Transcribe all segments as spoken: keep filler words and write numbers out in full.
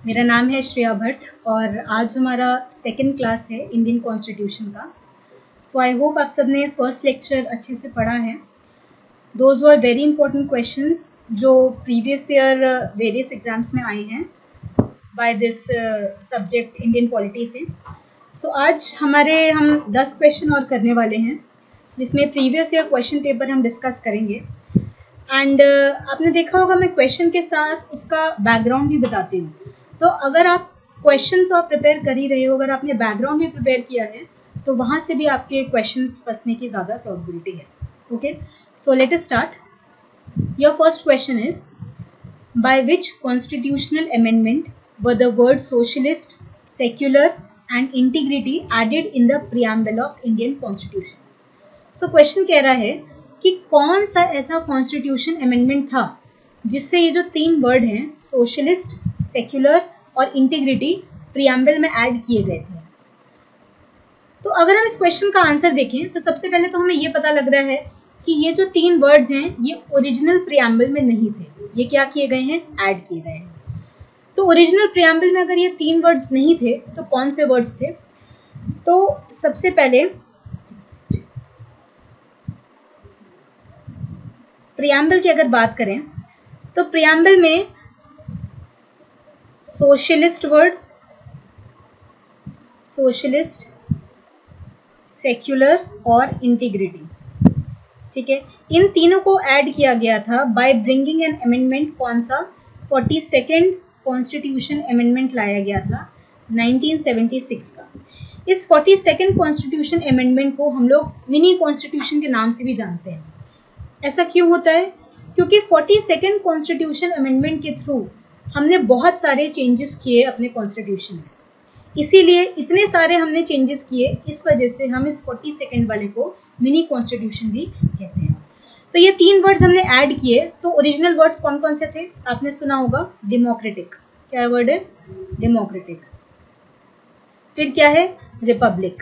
मेरा नाम है श्रेया भट्ट और आज हमारा सेकंड क्लास है इंडियन कॉन्स्टिट्यूशन का। सो आई होप आप सबने फर्स्ट लेक्चर अच्छे से पढ़ा है। Those were very important questions जो प्रीवियस ईयर वेरियस एग्जाम्स में आए हैं by this subject Indian polity से। सो so, आज हमारे हम दस क्वेश्चन और करने वाले हैं जिसमें प्रीवियस ईयर क्वेश्चन पेपर हम डिस्कस करेंगे। एंड uh, आपने देखा होगा मैं क्वेश्चन के साथ उसका बैकग्राउंड भी बताती हूँ। तो अगर आप क्वेश्चन तो आप प्रिपेयर कर ही रहे हो, अगर आपने बैकग्राउंड भी प्रिपेयर किया है तो वहाँ से भी आपके क्वेश्चंस फंसने की ज़्यादा प्रोबेबिलिटी है। Okay, so let us start. Your first question is by which constitutional amendment were the word socialist, secular and integrity added in the preamble of Indian constitution. So question कह रहा है कि कौन सा ऐसा कॉन्स्टिट्यूशन अमेंडमेंट था जिससे ये जो तीन वर्ड हैं सोशलिस्ट, सेक्युलर और इंटीग्रिटी प्रियम्बल में ऐड किए गए थे। तो अगर हम इस क्वेश्चन का आंसर देखें तो सबसे पहले तो हमें ये पता लग रहा है कि ये जो तीन वर्ड्स हैं ये ओरिजिनल प्रियम्बल में नहीं थे, ये क्या किए गए हैं, ऐड किए गए हैं। तो ओरिजिनल प्रियम्बल में अगर ये तीन वर्ड्स नहीं थे तो कौन से वर्ड्स थे? तो सबसे पहले प्रियम्बल की अगर बात करें तो प्रियम्बल में सोशलिस्ट वर्ड, सोशलिस्ट, सेक्युलर और इंटीग्रिटी, ठीक है, इन तीनों को ऐड किया गया था बाय ब्रिंगिंग एन अमेंडमेंट। कौन सा? फोर्टी सेकेंड कॉन्स्टिट्यूशन अमेंडमेंट लाया गया था नाइनटीन सेवेंटी सिक्स का। इस फोर्टी सेकेंड कॉन्स्टिट्यूशन अमेंडमेंट को हम लोग मिनी कॉन्स्टिट्यूशन के नाम से भी जानते हैं। ऐसा क्यों होता है? क्योंकि फोर्टी सेकेंड कॉन्स्टिट्यूशन अमेंडमेंट के थ्रू हमने बहुत सारे चेंजेस किए अपने कॉन्स्टिट्यूशन में, इसीलिए इतने सारे हमने चेंजेस किए, इस वजह से हम इस फोर्टी सेकेंड वाले को मिनी कॉन्स्टिट्यूशन भी कहते हैं। तो ये तीन वर्ड्स हमने ऐड किए। तो ओरिजिनल वर्ड्स कौन कौन से थे? आपने सुना होगा डेमोक्रेटिक। क्या वर्ड है? डेमोक्रेटिक। फिर क्या है? रिपब्लिक।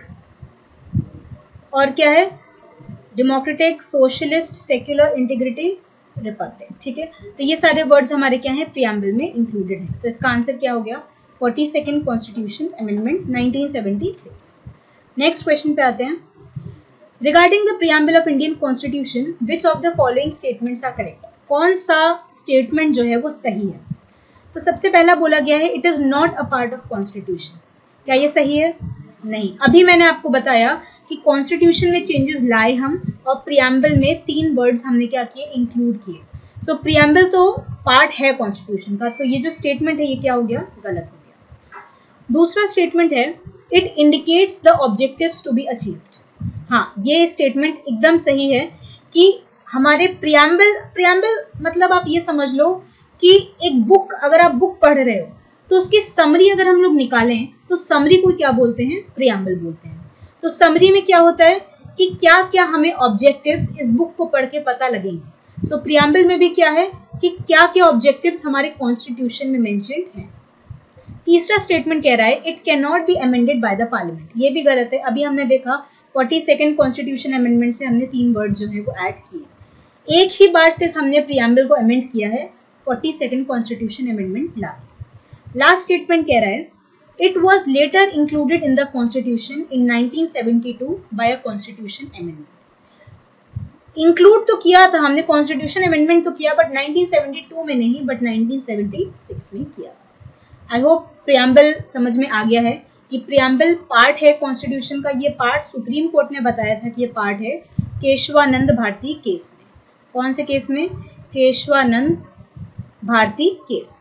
और क्या है? Democratic, socialist, secular, integrity, republic, ठीक है। तो ये सारे वर्ड्स हमारे क्या हैं, प्रियम्बल में इंक्लूडेड हैं। तो इसका आंसर क्या हो गया? Forty second constitution amendment nineteen seventy six. Next question पे आते हैं। Regarding the preamble of Indian constitution which of the following statements are correct? कौन सा स्टेटमेंट जो है वो सही है? तो सबसे पहला बोला गया है it is not a part of constitution. क्या ये सही है? नहीं। अभी मैंने आपको बताया कि कॉन्स्टिट्यूशन में चेंजेस लाए हम और प्रियम्बल में तीन वर्ड्स हमने क्या किए, इंक्लूड किए। सो प्रियम्बल तो पार्ट है कॉन्स्टिट्यूशन का, तो ये जो स्टेटमेंट है ये क्या हो गया, गलत हो गया। दूसरा स्टेटमेंट है it indicates the objectives to be achieved. हाँ, ये स्टेटमेंट एकदम सही है कि हमारे प्रियम्बल प्रियम्बल मतलब आप ये समझ लो कि एक बुक, अगर आप बुक पढ़ रहे हो तो उसकी समरी अगर हम लोग निकालें तो समरी को क्या बोलते हैं, प्रियम्बल बोलते हैं। तो समरी में क्या होता है कि क्या क्या हमें ऑब्जेक्टिव्स इस बुक को पढ़ के पता लगेंगे। सो प्रियम्बल में भी क्या है कि क्या क्या ऑब्जेक्टिव्स हमारे कॉन्स्टिट्यूशन में मेंशन्ड हैं। तीसरा स्टेटमेंट कह रहा है it can not be amended by the parliament. ये भी गलत है। अभी हमने देखा फोर्टी सेकेंड कॉन्स्टिट्यूशन अमेंडमेंट से हमने तीन वर्ड जो है वो ऐड किए। एक ही बार सिर्फ हमने प्रियम्बल को अमेंड किया है फोर्टी सेकेंड कॉन्स्टिट्यूशन अमेंडमेंट ला। लास्ट स्टेटमेंट कह रहा है it was later included in the constitution in nineteen seventy two by a constitution amendment. Include तो किया था हमने, कॉन्स्टिट्यूशन अमेंडमेंट तो किया, बट नाइनटीन सेवेंटी टू में नहीं, बट नाइनटीन सेवेंटी सिक्स में किया था। आई होप प्रियम्बल समझ में आ गया है कि प्रियम्बल पार्ट है कॉन्स्टिट्यूशन का। ये पार्ट सुप्रीम कोर्ट ने बताया था कि ये पार्ट है केशवानंद भारती केस में। कौन से केस में? केशवानंद भारती केस।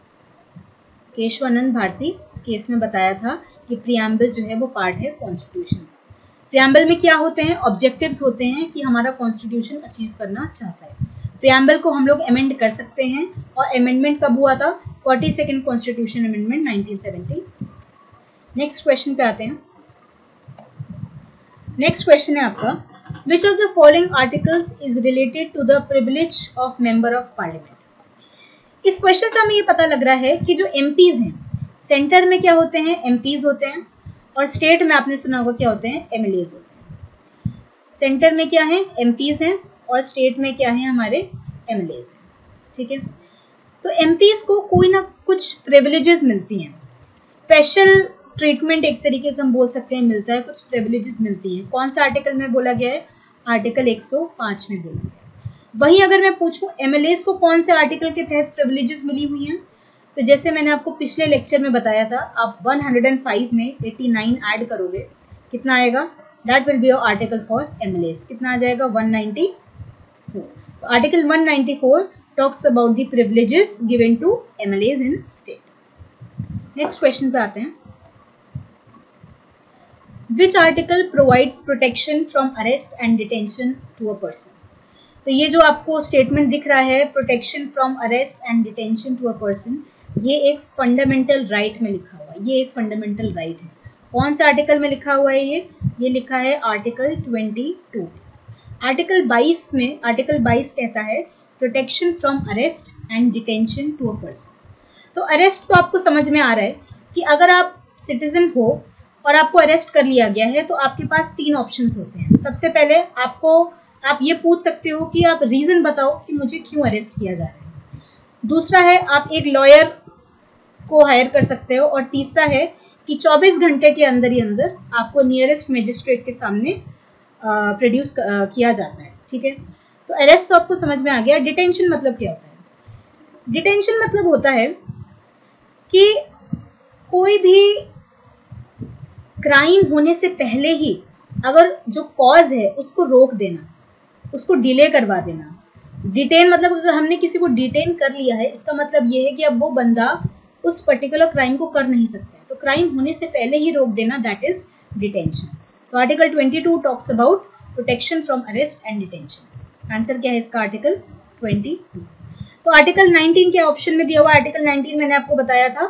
केशवानंद भारती केस में बताया था कि प्रियम्बल जो है वो पार्ट है कॉन्स्टिट्यूशन का। प्रियम्बल में क्या होते हैं, ऑब्जेक्टिव्स होते हैं कि हमारा कॉन्स्टिट्यूशन अचीव करना चाहता है। प्रियम्बल को हम लोग अमेंड कर सकते हैं और अमेंडमेंट कब हुआ था? Forty second constitution amendment nineteen seventy six. Next question पे आते हैं। नेक्स्ट क्वेश्चन है आपका which of the following articles is related to the privilege of member of parliament. इस क्वेश्चन से हमें ये पता लग रहा है कि जो एमपीज हैं, सेंटर में क्या होते हैं, एमपीज होते हैं, और स्टेट में आपने सुना होगा क्या होते हैं, एमएलएज होते हैं। सेंटर में क्या है, एमपीज हैं, और स्टेट में क्या है, हमारे एमएलएज हैं, ठीक है। तो एमपीज को कोई ना कुछ प्रिविलेजेस मिलती हैं, स्पेशल ट्रीटमेंट एक तरीके से हम बोल सकते हैं मिलता है, कुछ प्रिविलेजेस मिलती हैं। कौन सा आर्टिकल में बोला गया है? आर्टिकल एक सौ पाँच में बोला गया है। वहीं अगर मैं पूछूं एमएलएस को कौन से आर्टिकल के तहत प्रिविलेजेस मिली हुई हैं, तो जैसे मैंने आपको पिछले लेक्चर में बताया था, आप एक सौ पाँच में नवासी ऐड करोगे, कितना आएगा? That will be your article for MLAs. कितना आ जाएगा? एक सौ चौरानवे। तो आर्टिकल एक सौ चौरानवे talks about the privileges given to MLAs in state. Next question पे आते हैं। Which article provides protection from arrest and detention to a person? तो ये जो आपको स्टेटमेंट दिख रहा है, protection from arrest and detention to a person, ये एक फंडामेंटल राइट में लिखा हुआ है। ये एक फंडामेंटल राइट है। कौन से आर्टिकल में लिखा हुआ है? ये ये लिखा है आर्टिकल बाईस। आर्टिकल बाईस में, आर्टिकल बाईस कहता है protection from arrest and detention to a person. तो अरेस्ट तो आपको समझ में आ रहा है कि अगर आप सिटीजन हो और आपको अरेस्ट कर लिया गया है तो आपके पास तीन ऑप्शंस होते हैं। सबसे पहले आपको आप ये पूछ सकते हो कि आप रीज़न बताओ कि मुझे क्यों अरेस्ट किया जा रहा है। दूसरा है आप एक लॉयर को हायर कर सकते हो, और तीसरा है कि चौबीस घंटे के अंदर ही अंदर आपको नियरेस्ट मजिस्ट्रेट के सामने प्रोड्यूस किया जाता है। ठीक है, तो अरेस्ट तो आपको समझ में आ गया। डिटेंशन मतलब क्या होता है? डिटेंशन मतलब होता है कि कोई भी क्राइम होने से पहले ही अगर जो कॉज है उसको रोक देना, उसको डिले करवा देना। डिटेन मतलब अगर हमने किसी को डिटेन कर लिया है, इसका मतलब ये है कि अब वो बंदा उस पर्टिकुलर क्राइम को कर नहीं सकता है, तो क्राइम होने से पहले ही रोक देना, that is detention. So article बाईस talks about protection from arrest and detention. Answer क्या है इसका? आर्टिकल बाईस। तो आर्टिकल उन्नीस के ऑप्शन में दिया हुआ, आर्टिकल उन्नीस मैंने आपको बताया था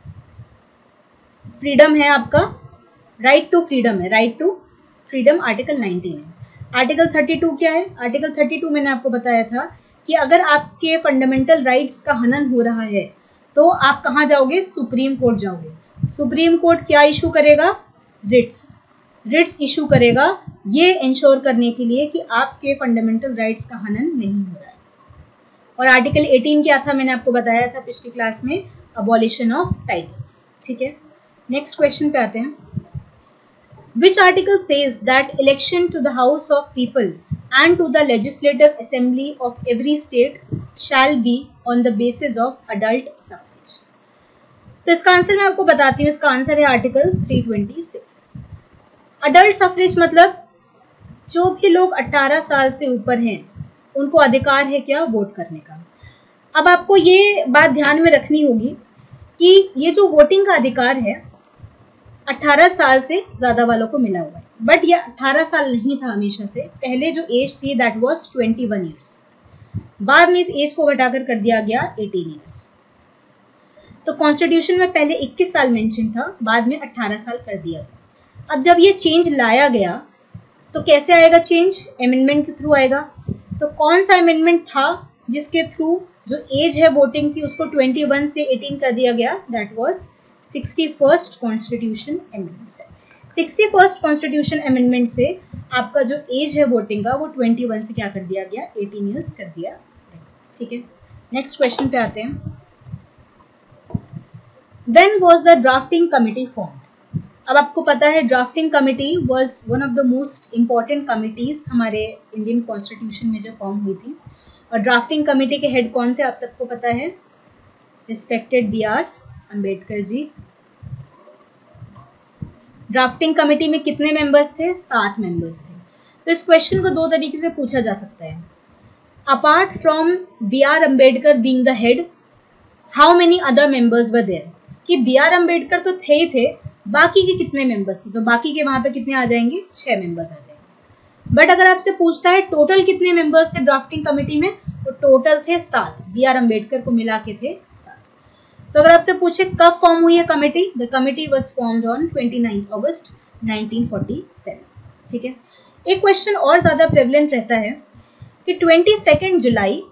फ्रीडम है, आपका राइट टू फ्रीडम है, राइट टू फ्रीडम आर्टिकल उन्नीस है। आर्टिकल बत्तीस क्या है? आर्टिकल बत्तीस मैंने आपको बताया था कि अगर आपके फंडामेंटल राइट्स का हनन हो रहा है तो आप कहाँ जाओगे? सुप्रीम कोर्ट जाओगे। सुप्रीम कोर्ट क्या इशू करेगा? रिट्स। रिट्स इशू करेगा ये इंश्योर करने के लिए कि आपके फंडामेंटल राइट्स का हनन नहीं हो रहा है। और आर्टिकल अठारह क्या था? मैंने आपको बताया था पिछली क्लास में, अबॉलिशन ऑफ टाइटल्स। ठीक है, नेक्स्ट क्वेश्चन पे आते हैं। Which article says that election to the House of People and to the Legislative Assembly of every state shall be on the basis of adult suffrage? तो इसका answer मैं आपको बताती हूँ। इसका आंसर है आर्टिकल तीन सौ छब्बीस। अडल्ट सफरेज मतलब जो भी लोग अठारह साल से ऊपर हैं उनको अधिकार है क्या? वोट करने का। अब आपको ये बात ध्यान में रखनी होगी कि ये जो वोटिंग का अधिकार है अठारह साल से ज्यादा वालों को मिला हुआ है, बट ये अठारह साल नहीं था हमेशा से। पहले जो एज थी दैट वाज इक्कीस इयर्स, बाद में इस एज को घटाकर कर दिया गया अठारह इयर्स। तो कॉन्स्टिट्यूशन में पहले इक्कीस साल मेंशन था, बाद में अठारह साल कर दिया गया। अब जब ये चेंज लाया गया तो कैसे आएगा चेंज? अमेंडमेंट के थ्रू आएगा। तो कौन सा अमेंडमेंट था जिसके थ्रू जो एज है वोटिंग की उसको इक्कीस से अठारह कर दिया गया? That was sixty first constitution amendment. Sixty first constitution amendment से आपका जो एज है वोटिंग का वो इक्कीस से क्या कर दिया गया? अठारह इयर्स कर दिया। ठीक है, नेक्स्ट क्वेश्चन पे आते हैं। When was the drafting committee formed? अब आपको पता है drafting committee was one of the most important committees हमारे इंडियन कॉन्स्टिट्यूशन में जो फॉर्म हुई थी। और ड्राफ्टिंग कमिटी के हेड कौन थे? आप सबको पता है, respected B R Ambedkar ji. Drafting committee में कितने मेंबर्स थे? सात मेंबर्स थे। तो इस क्वेश्चन को दो तरीके से पूछा जा सकता है। Apart from B R Ambedkar being the head, how many other members were there? कि बी आर अंबेडकर तो थे ही थे, बाकी के कितने मेंबर्स थे? तो बाकी के वहां पे कितने आ जाएंगे? छह मेंबर्स आ जाएंगे। बट अगर आपसे पूछता है टोटल कितने मेंबर्स थे ड्राफ्टिंग कमेटी में, तो टोटल थे सात, बी आर अंबेडकर को मिला के थे सात। तो so, अगर आपसे पूछे कब फॉर्म हुई है committee, the committee was formed on उनतीस अगस्त नाइनटीन फोर्टी सेवन। ठीक है, एक क्वेश्चन और ज्यादा प्रेवलेंट रहता है कि बाईस जुलाई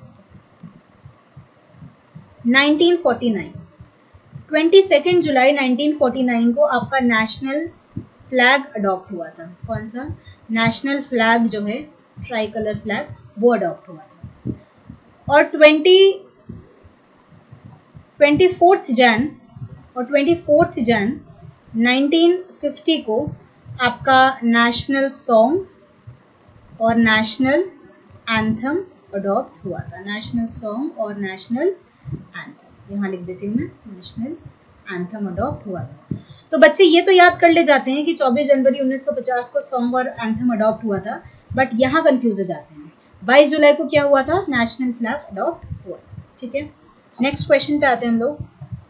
नाइनटीन फोर्टी नाइन, बाईस जुलाई नाइनटीन फोर्टी नाइन को आपका नेशनल फ्लैग अडॉप्ट हुआ था। कौन सा? नेशनल फ्लैग जो है ट्राई कलर फ्लैग, वो अडॉप्ट हुआ था। और ट्वेंटी ट्वेंटी फोर्थ जैन और twenty fourth Jan nineteen fifty को आपका नेशनल सॉन्ग और नेशनल एंथम अडॉप्ट हुआ था। नेशनल सॉन्ग और नेशनल एंथम, यहाँ लिख देती हूँ मैं, नेशनल एंथम अडॉप्ट हुआ था। तो बच्चे ये तो याद कर ले जाते हैं कि चौबीस जनवरी उन्नीस सौ पचास को सॉन्ग और एंथम अडॉप्ट हुआ था, बट यहाँ कंफ्यूज हो जाते हैं। बाईस जुलाई को क्या हुआ था? नेशनल फ्लैग अडॉप्ट हुआ था। ठीक है, नेक्स्ट क्वेश्चन पे आते हैं हम लोग।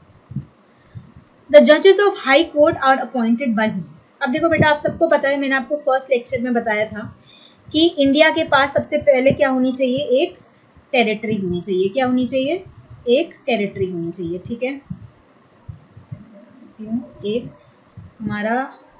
द जजेस of high court are appointed by whom. अब देखो बेटा, आप सबको पता है, मैंने आपको फर्स्ट लेक्चर में बताया था कि इंडिया के पास सबसे पहले क्या होनी चाहिए? एक टेरिटरी होनी चाहिए। क्या होनी चाहिए? एक टेरिटरी होनी चाहिए। ठीक है, एक हमारा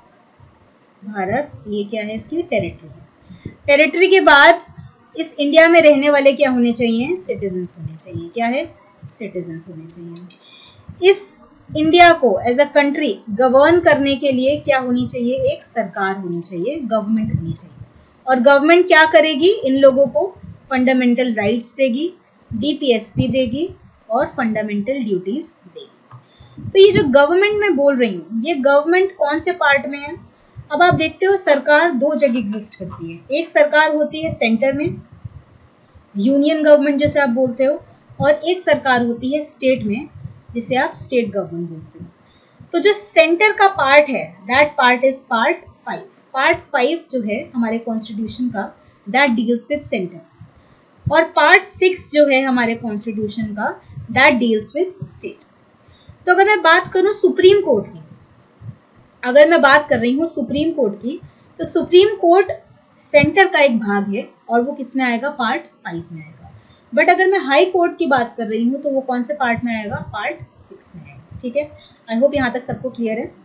भारत, ये क्या है? इसकी टेरिटरी। टेरिटरी के बाद इस इंडिया में रहने वाले क्या होने चाहिए? सिटीजन्स होने चाहिए। क्या है? सिटीजन्स होने चाहिए। इस इंडिया को एज अ कंट्री गवर्न करने के लिए क्या होनी चाहिए? एक सरकार होनी चाहिए, गवर्नमेंट होनी चाहिए। और गवर्नमेंट क्या करेगी? इन लोगों को फंडामेंटल राइट्स देगी, डीपीएसपी देगी और फंडामेंटल ड्यूटीज देगी। तो ये जो गवर्नमेंट मैं बोल रही हूँ, ये गवर्नमेंट कौन से पार्ट में है? अब आप देखते हो सरकार दो जगह एग्जिस्ट करती है। एक सरकार होती है सेंटर में, यूनियन गवर्नमेंट जैसे आप बोलते हो, और एक सरकार होती है स्टेट में, जिसे आप स्टेट गवर्नमेंट बोलते हो। तो जो सेंटर का पार्ट है, that part is part five. Part five जो है हमारे कॉन्स्टिट्यूशन का, दैट डील्स विद सेंटर, और पार्ट सिक्स जो है हमारे कॉन्स्टिट्यूशन का, दैट डील्स विद स्टेट। तो अगर मैं बात करूं सुप्रीम कोर्ट की, अगर मैं बात कर रही हूँ सुप्रीम कोर्ट की, तो सुप्रीम कोर्ट सेंटर का एक भाग है और वो किस में आएगा? पार्ट फाइव में आएगा। बट अगर मैं हाई कोर्ट की बात कर रही हूँ तो वो कौन से पार्ट में आएगा? पार्ट सिक्स में आएगा। ठीक है, आई होप यहाँ तक सबको क्लियर है।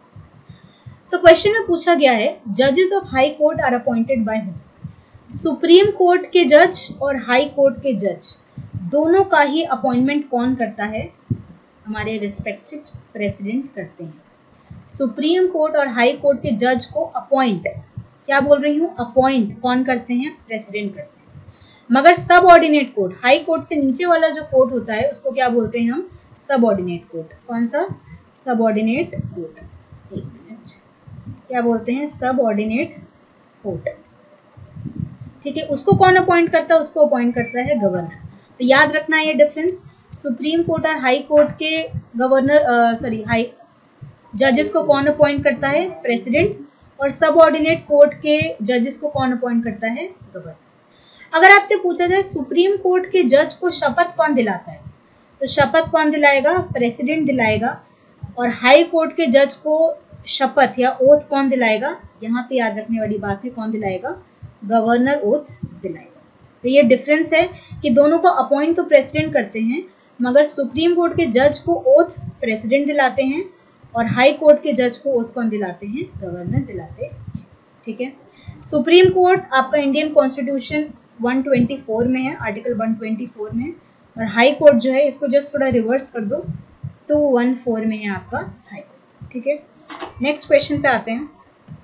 तो क्वेश्चन में पूछा गया है, जजेस of high court are appointed by whom. Supreme court के जज और हाई कोर्ट के जज दोनों का ही अपॉइंटमेंट कौन करता है? हमारे रिस्पेक्टेड प्रेसिडेंट करते हैं। सुप्रीम कोर्ट और हाई कोर्ट के जज को अपॉइंट, क्या बोल रही हूँ? अपॉइंट कौन करते हैं? प्रेसिडेंट करते हैं। मगर सब ऑर्डिनेट कोर्ट, हाई कोर्ट से नीचे वाला जो कोर्ट होता है उसको क्या बोलते हैं हम? सब ऑर्डिनेट कोर्ट। कौन सा? सब ऑर्डिनेट कोर्ट। एक मिनट, क्या बोलते हैं? सब ऑर्डिनेट कोर्ट। ठीक है, उसको कौन अपॉइंट करता है? उसको अपॉइंट करता है गवर्नर। तो याद रखना ये डिफरेंस, सुप्रीम कोर्ट और हाई कोर्ट के गवर्नर सॉरी हाई जजेस को कौन अपॉइंट करता है? प्रेसिडेंट। और सब ऑर्डिनेट कोर्ट के जजेस को कौन अपॉइंट करता है? गवर्नर। अगर आपसे पूछा जाए सुप्रीम कोर्ट के जज को शपथ कौन दिलाता है, तो शपथ कौन दिलाएगा? प्रेसिडेंट दिलाएगा। और हाई कोर्ट के जज को शपथ या ओथ कौन दिलाएगा? यहाँ पे याद रखने वाली बात है, कौन दिलाएगा? गवर्नर ओथ दिलाएगा। तो ये डिफरेंस है कि दोनों को अपॉइंट तो प्रेसिडेंट करते हैं, मगर सुप्रीम कोर्ट के जज को ओथ प्रेसिडेंट दिलाते हैं और हाई कोर्ट के जज को ओथ कौन दिलाते हैं? गवर्नर दिलाते हैं। ठीक है, सुप्रीम कोर्ट आपका Indian constitution one twenty four में है, आर्टिकल वन ट्वेंटी फोर में, और हाई कोर्ट जो है, इसको जस्ट थोड़ा रिवर्स कर दो, टू वन फोर में है आपका हाई कोर्ट। ठीक है, नेक्स्ट क्वेश्चन पे आते हैं।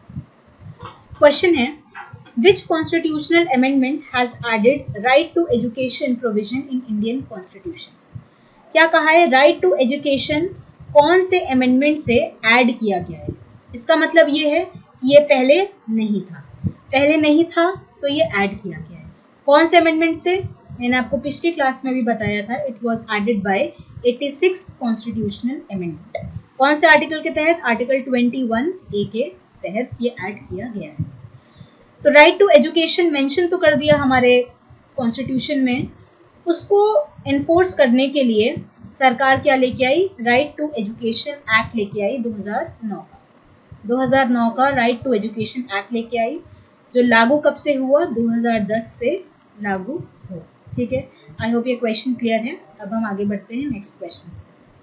क्वेश्चन है, which constitutional amendment has added right to education provision in Indian constitution. क्या कहा है? राइट टू एजुकेशन कौन से अमेंडमेंट से ऐड किया गया है? इसका मतलब ये है कि ये पहले नहीं था, पहले नहीं था तो ये ऐड किया गया है। कौन से अमेंडमेंट से? मैंने आपको पिछली क्लास में भी बताया था, it was added by eighty sixth constitutional amendment. कौन से आर्टिकल के तहत? आर्टिकल ट्वेंटी वन ए के तहत ये ऐड किया गया है। तो राइट टू एजुकेशन मेंशन तो कर दिया हमारे कॉन्स्टिट्यूशन में, उसको एनफोर्स करने के लिए सरकार क्या लेके आई? राइट टू एजुकेशन एक्ट लेके आई दो हज़ार नौ का। दो हज़ार नौ का राइट टू एजुकेशन एक्ट लेके आई, जो लागू कब से हुआ? दो हज़ार दस से लागू हुआ। ठीक है, आई होप ये क्वेश्चन क्लियर है। अब हम आगे बढ़ते हैं नेक्स्ट क्वेश्चन।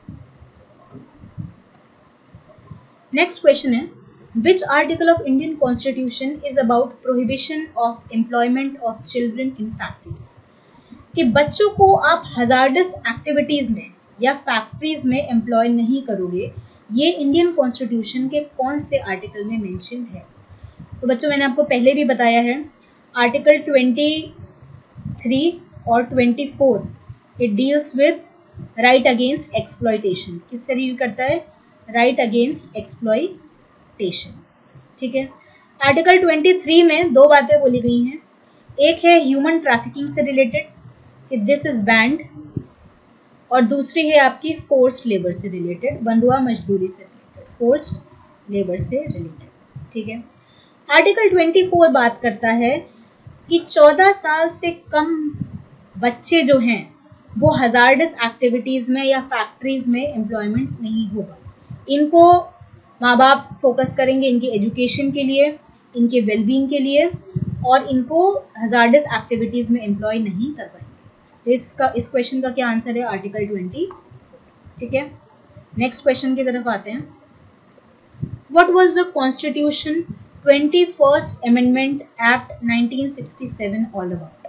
नेक्स्ट क्वेश्चन है, which article of Indian Constitution is about prohibition of employment of children in factories? कि बच्चों को आप हजार्डस एक्टिविटीज में या फैक्ट्रीज में एम्प्लॉय नहीं करोगे, ये इंडियन कॉन्स्टिट्यूशन के कौन से आर्टिकल में मेंशन है? तो बच्चों मैंने आपको पहले भी बताया है, आर्टिकल ट्वेंटी थ्री और twenty four, it deals with right against exploitation, किससे डील करता है? राइट अगेंस्ट एक्सप्लॉयटेशन, ठीक है। आर्टिकल तेईस में दो बातें बोली गई हैं, एक है ह्यूमन ट्रैफिकिंग से रिलेटेड कि दिस इज बैंड, और दूसरी है आपकी फोर्स्ड लेबर से रिलेटेड, बंधुआ मजदूरी से रिलेटेड, फोर्स्ड लेबर से रिलेटेड, ठीक है। आर्टिकल चौबीस बात करता है कि चौदह साल से कम बच्चे जो हैं वो हजार्डस एक्टिविटीज़ में या फैक्ट्रीज में एम्प्लॉयमेंट नहीं होगा। इनको माँ बाप फोकस करेंगे इनकी एजुकेशन के लिए, इनके वेलबींग के लिए, और इनको हजार्डस एक्टिविटीज़ में एम्प्लॉय नहीं कर पाएंगे। तो इसका इस क्वेश्चन का क्या आंसर है? आर्टिकल ट्वेंटी, ठीक है। नेक्स्ट क्वेश्चन की तरफ आते हैं। What was the constitution twenty first amendment act nineteen sixty seven all about?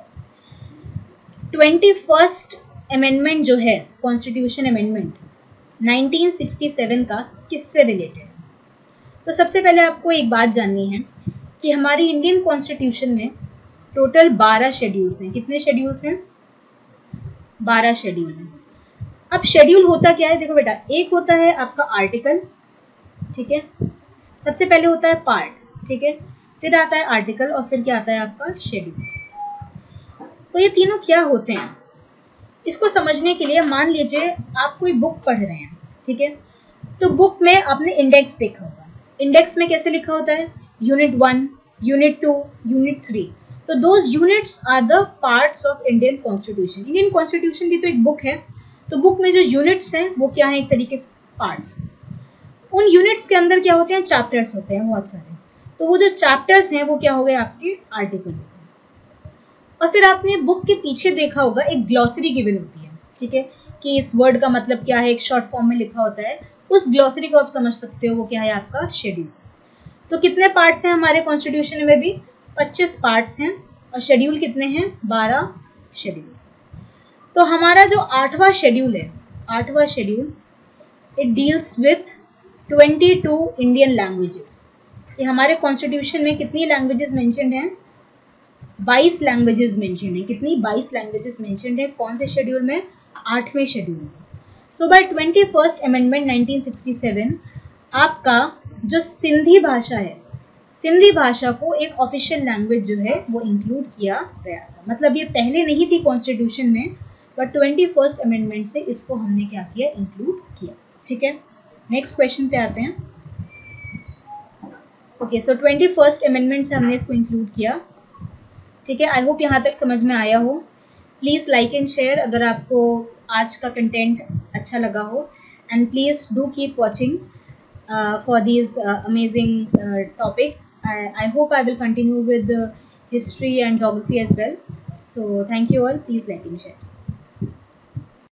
Twenty first amendment जो है constitution amendment nineteen sixty seven का किससे रिलेटेड है? तो सबसे पहले आपको एक बात जाननी है कि हमारी इंडियन कॉन्स्टिट्यूशन में टोटल बारह शेड्यूल्स हैं। कितने शेड्यूल्स हैं? बारह शेड्यूल हैं। अब शेड्यूल होता क्या है? देखो बेटा, एक होता है आपका आर्टिकल, ठीक है, सबसे पहले होता है पार्ट, ठीक है, फिर आता है आर्टिकल और फिर क्या आता है आपका शेड्यूल। तो ये तीनों क्या होते हैं इसको समझने के लिए मान लीजिए आप कोई बुक पढ़ रहे हैं, ठीक है, तो बुक में आपने इंडेक्स देखा होगा। इंडेक्स में कैसे लिखा होता है? Unit one, unit two, unit three. तो those units are the parts of Indian constitution. Indian constitution भी तो एक बुक है, तो बुक में जो यूनिट्स हैं वो क्या है? एक तरीके से पार्ट्स। उन यूनिट्स के अंदर क्या होते हैं? चैप्टर्स होते हैं बहुत सारे। तो वो जो चैप्टर्स हैं वो क्या हो गए? आपके आर्टिकल। और फिर आपने बुक के पीछे देखा होगा एक ग्लॉसरी गिवन होती है, ठीक है, कि इस वर्ड का मतलब क्या है, एक शॉर्ट फॉर्म में लिखा होता है। उस ग्लॉसरी को आप समझ सकते हो वो क्या है? आपका शेड्यूल। तो कितने पार्ट्स हैं हमारे कॉन्स्टिट्यूशन में भी? पच्चीस पार्ट्स हैं। और शेड्यूल कितने हैं? बारह शेड्यूल्स। तो हमारा जो आठवां शेड्यूल है, आठवां schedule, it deals with twenty two Indian languages. ये हमारे कॉन्स्टिट्यूशन में कितनी लैंग्वेजेस मेंशन्ड हैं? बाईस लैंग्वेजेस मेंशन्ड है। कितनी? बाईस लैंग्वेजेस मेंशन्ड है। कौन से शेड्यूल में? आठवें शेड्यूल में। So by twenty first amendment nineteen sixty seven आपका जो सिंधी भाषा है, सिंधी भाषा को एक ऑफिशियल लैंग्वेज जो है वो इंक्लूड किया गया था। मतलब ये पहले नहीं थी कॉन्स्टिट्यूशन में, बट ट्वेंटी फर्स्ट अमेंडमेंट से इसको हमने क्या किया? इंक्लूड किया, ठीक है। नेक्स्ट क्वेश्चन पे आते हैं। Okay, so twenty first amendment से हमने इसको इंक्लूड किया, ठीक है। आई होप यहाँ तक समझ में आया हो। प्लीज़ लाइक एंड शेयर अगर आपको आज का कंटेंट अच्छा लगा हो, and please do keep watching for these amazing topics. I hope I will continue with history and geography as well. So thank you all, please like and share.